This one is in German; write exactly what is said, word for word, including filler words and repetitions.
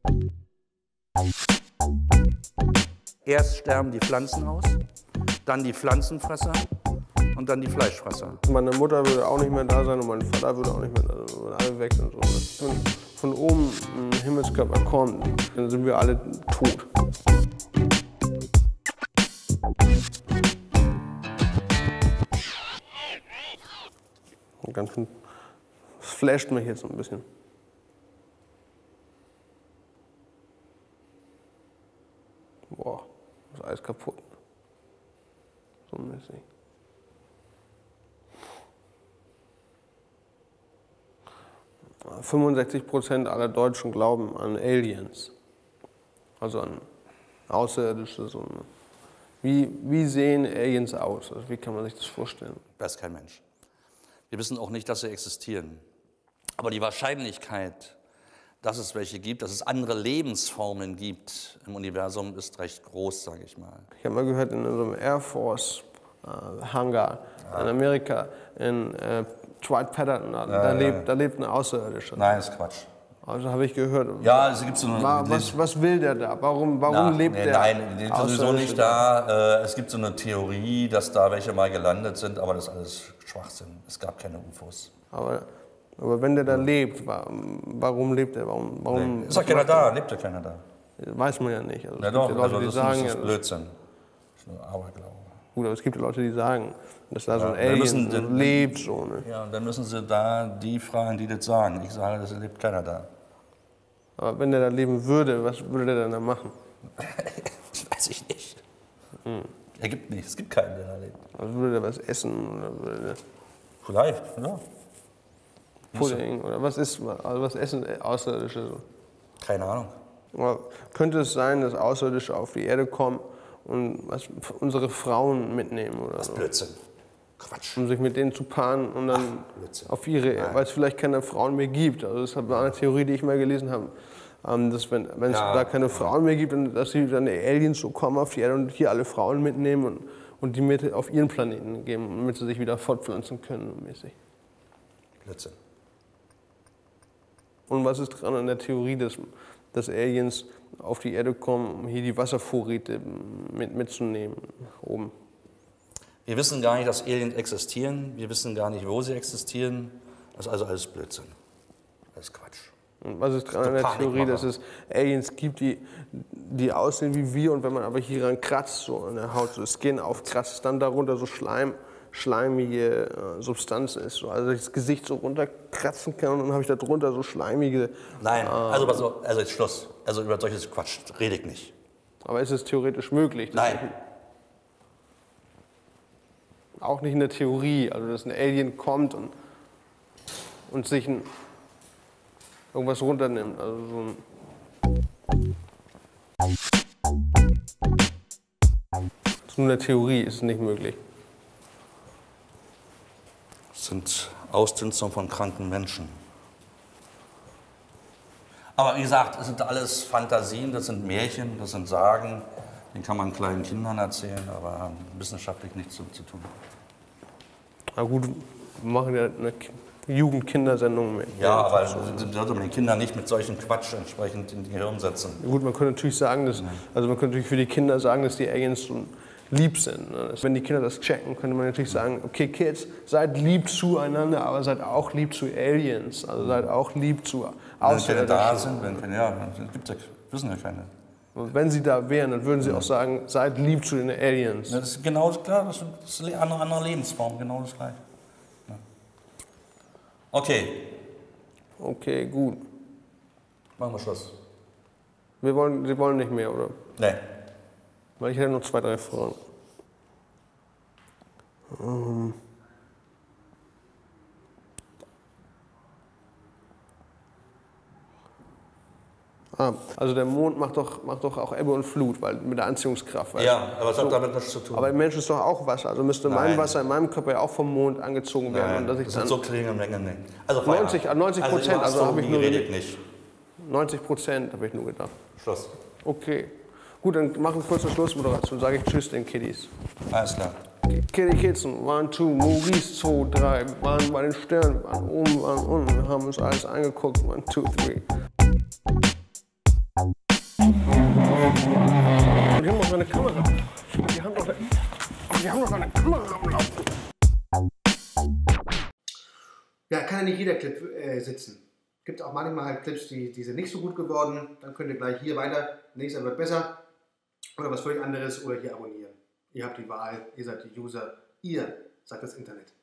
Erst sterben die Pflanzen aus, dann die Pflanzenfresser und dann die Fleischfresser. Meine Mutter würde auch nicht mehr da sein und mein Vater würde auch nicht mehr da sein. Wenn alle weg sind. Wenn von oben ein Himmelskörper kommt, dann sind wir alle tot. Und ganz schön, das flasht mich jetzt so ein bisschen. Boah, das ist alles kaputt. So mäßig. fünfundsechzig Prozent aller Deutschen glauben an Aliens, also an Außerirdische. So. Wie, wie sehen Aliens aus? Also wie kann man sich das vorstellen? Das ist kein Mensch. Wir wissen auch nicht, dass sie existieren. Aber die Wahrscheinlichkeit, dass es welche gibt, dass es andere Lebensformen gibt im Universum, ist recht groß, sage ich mal. Ich habe mal gehört, in so einem Air Force äh, Hangar ja. in Amerika, in äh, Dwight Patterson, da, ja, da, ja, lebt, ja. da lebt ein Außerirdischer. Nein, das ist Quatsch. Also habe ich gehört. Ja, es gibt so eine, was, was will der da? Warum, warum na, lebt nee, der? Nein, der ist sowieso nicht da. Es gibt so eine Theorie, dass da welche mal gelandet sind, aber das ist alles Schwachsinn. Es gab keine U F Os. Aber, aber wenn der da lebt, warum lebt er? Warum, warum nee. Ist doch keiner da, lebt ja keiner da. Weiß man ja nicht. Also ja doch, Leute, also die das, sagen, ist, das ist Blödsinn. Das ist nur Aberglaube. Gut, aber es gibt Leute, die sagen, dass da so ein ja, Alien müssen, so dann, lebt. So, ne? Ja, und dann müssen sie da die fragen, die das sagen. Ich sage, es lebt keiner da. Aber wenn der da leben würde, was würde der dann da machen? Das weiß ich nicht. Hm. Er gibt nichts, es gibt keinen, der da lebt. Also würde der was essen? Oder würde der Vielleicht, ja. Pudding oder was ist, also was essen Außerirdische so? Keine Ahnung. Aber könnte es sein, dass Außerirdische auf die Erde kommen und was, unsere Frauen mitnehmen oder das so? Blödsinn. Quatsch. Um sich mit denen zu paaren und dann Ach, auf ihre, Nein. weil es vielleicht keine Frauen mehr gibt. Also das war eine Theorie, die ich mal gelesen habe, dass wenn, wenn es ja. da keine Frauen mehr gibt, dann, dass sie dann die Aliens so kommen auf die Erde und hier alle Frauen mitnehmen und, und die mit auf ihren Planeten geben, damit sie sich wieder fortpflanzen können mäßig. Blödsinn. Und was ist dran an der Theorie, dass, dass Aliens auf die Erde kommen, um hier die Wasservorräte mit, mitzunehmen oben? Wir wissen gar nicht, dass Aliens existieren. Wir wissen gar nicht, wo sie existieren. Das ist also alles Blödsinn. Das ist Quatsch. Und was ist dran an der Theorie, dass es Aliens gibt, die, die aussehen wie wir und wenn man aber hier ran kratzt, so an der Haut, so das Skin aufkratzt, dann darunter so Schleim, schleimige äh, Substanz ist. So. Also das Gesicht so runterkratzen kann und dann habe ich da drunter so schleimige... Nein, äh, also, also, also jetzt Schluss. Also über solches Quatsch rede ich nicht. Aber ist es theoretisch möglich? Nein. Auch nicht in der Theorie, also dass ein Alien kommt und, und sich ein, irgendwas runternimmt. Also so ein das ist nur eine Theorie, ist es nicht möglich. Das sind Ausdünstungen von kranken Menschen. Aber wie gesagt, es sind alles Fantasien, das sind Märchen, das sind Sagen. Den kann man kleinen Kindern erzählen, aber haben wissenschaftlich nichts zu tun. Na gut, wir machen ja eine Jugend-Kindersendung mit. Ja, aber sollte man den Kindern nicht mit solchen Quatsch entsprechend in die Gehirn setzen. Gut, man könnte natürlich sagen, dass, also man könnte natürlich für die Kinder sagen, dass die Aliens so lieb sind. Ne? Wenn die Kinder das checken, könnte man natürlich sagen, okay Kids, seid lieb zueinander, aber seid auch lieb zu Aliens. Also seid auch lieb zu Außerirdischen. Wenn keine da sind, wenn keine, ja, gibt's ja, wissen ja keine. Und wenn sie da wären, dann würden sie auch sagen, seid lieb zu den Aliens. Ja, das ist genau klar, das ist eine andere, andere Lebensform, genau das gleiche. Ja. Okay. Okay, gut. Machen wir Schluss. Wir wollen, Sie wollen nicht mehr, oder? Nee. Weil ich hätte noch zwei, drei Fragen. Ähm. Ah, also der Mond macht doch, macht doch auch Ebbe und Flut, weil mit der Anziehungskraft. Weil ja, aber es hat so, damit nichts zu tun. Aber der Mensch ist doch auch Wasser, also müsste Nein. mein Wasser in meinem Körper ja auch vom Mond angezogen werden. Nein, Und dass ich das dann sind so kleine Mengen nicht. Also neunzig Prozent, also, also habe ich nur nicht. neunzig Prozent habe ich nur gedacht. Schluss. Okay. Gut, dann machen wir kurz eine Schlussmoderation. Sage ich Tschüss den Kiddies. Alles klar. Kitty Kitzen, one, two, Maurice, zwei, drei. Wir waren bei den Sternen, wir waren oben, wir waren unten. Wir haben uns alles angeguckt. One, two, three. noch eine Kamera. Wir haben doch eine, wir haben doch eine Kamera am Laufen. Ja, kann ja nicht jeder Clip äh, sitzen. Gibt auch manchmal halt Clips, die, die sind nicht so gut geworden. Dann könnt ihr gleich hier weiter. Nächster wird besser. Oder was völlig anderes. Oder hier abonnieren. Ihr habt die Wahl. Ihr seid die User. Ihr seid das Internet.